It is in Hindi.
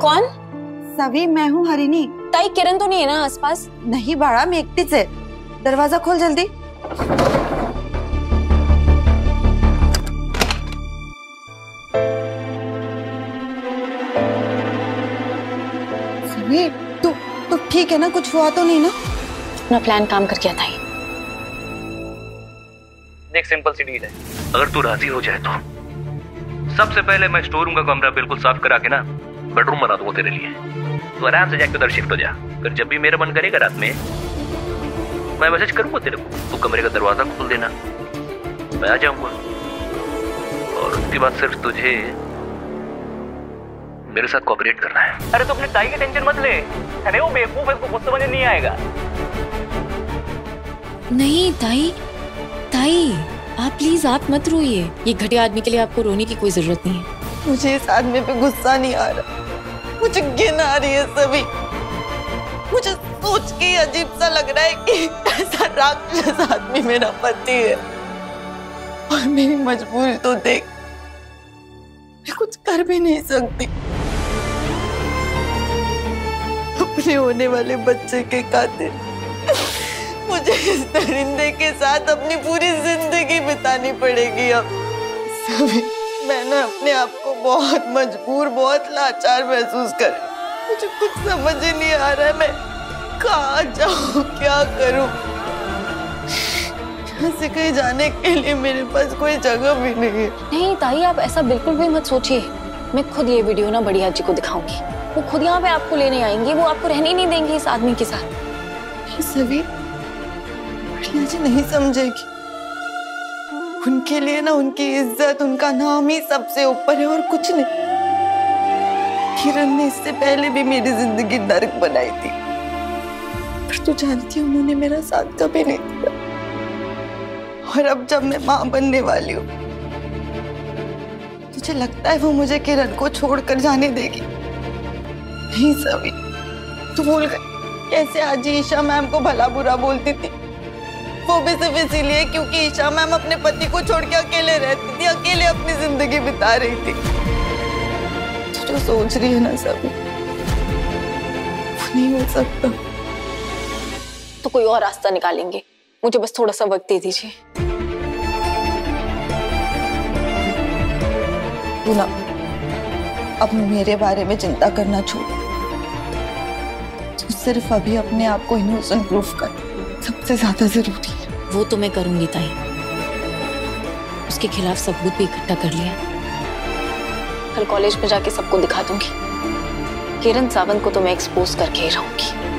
कौन? सभी, मैं हूँ हरिणी। ताई किरण तो नहीं है ना आसपास? नहीं बाड़ा, मैं एकटी से। दरवाजा खोल जल्दी। सभी, तू ठीक है ना? कुछ हुआ तो नहीं ना? अपना प्लान काम कर गया था। देख, सिंपल सी डील है। अगर तू राजी हो जाए तो सबसे पहले मैं स्टोर रूम का कमरा बिल्कुल साफ करा के ना बेडरूम बना दूंगा तेरे लिए। तू आराम से जाके उधर शिफ्ट हो जा। फिर जब भी मेरा मन करेगा रात में मैं मैसेज करूंगा तेरे को, तू कमरे का दरवाजा खोल देना, मैं आ जाऊंगा। और उसके बाद सिर्फ तुझे मेरे साथ कोऑपरेट करना है। अरे तू अपने ताई की टेंशन मत ले। अरे वो बेवकूफ है, उसको कुछ समझ नहीं आएगा। नहीं ताई, ताई आप प्लीज आप मत रोइए। ये घटिया आदमी के लिए आपको रोने की कोई जरूरत नहीं है। मुझे इस आदमी पे गुस्सा नहीं आ रहा, मुझे घिन आ रही है सभी। मुझे सोच के अजीब सा लग रहा है कि ऐसा राक्षस आदमी मेरा पति है। और मेरी मजबूरी तो देख, मैं कुछ कर भी नहीं सकती। अपने होने वाले बच्चे के खातिर मुझे इस दरिंदे के साथ अपनी पूरी जिंदगी बितानी पड़ेगी अब। सभी, मैंने अपने आप को बहुत मजबूर, बहुत लाचार महसूस कर। मुझे कुछ समझ ही नहीं आ रहा है, मैं कहाँ जाऊँ, क्या करूँ। यहाँ से कहीं जाने के लिए मेरे पास कोई जगह भी नहीं है। नहीं ताई, आप ऐसा बिल्कुल भी मत सोचिए। मैं खुद ये वीडियो ना बढ़िया जी को दिखाऊंगी। वो खुद यहाँ पे आपको लेने आएंगी। वो आपको रहने ही नहीं देंगे इस आदमी के साथ। सभी, बढ़िया जी नहीं समझेगी। उनके लिए ना उनकी इज्जत, उनका नाम ही सबसे ऊपर है और कुछ नहीं। किरण ने इससे पहले भी मेरी जिंदगी नर्क बनाई थी, पर तू जानती है उन्होंने मेरा साथ कभी नहीं दिया। और अब जब मैं मां बनने वाली हूँ, तुझे लगता है वो मुझे किरण को छोड़कर जाने देगी? नहीं सभी, तू भूल गई कैसे आज ईशा मैम को भला बुरा बोलती थी। वो भी सिर्फ इसीलिए क्योंकि ईशा मैम अपने पति को छोड़ के अकेले रहती थी, अकेले अपनी जिंदगी बिता रही थी। तू जो सोच रही है ना सभी, वो नहीं हो सकता। तो कोई और रास्ता निकालेंगे। मुझे बस थोड़ा सा वक्त दे दीजिए। तू ना अब मेरे बारे में चिंता करना छोड़। तू सिर्फ अभी अपने आप को इनोसेंट प्रूफ कर, सबसे ज्यादा जरूरी है। वो तो मैं करूंगी ताई। उसके खिलाफ सबूत भी इकट्ठा कर लिया। कल कॉलेज में जाके सबको दिखा दूंगी। किरण सावंत को तो मैं एक्सपोज करके ही रहूंगी।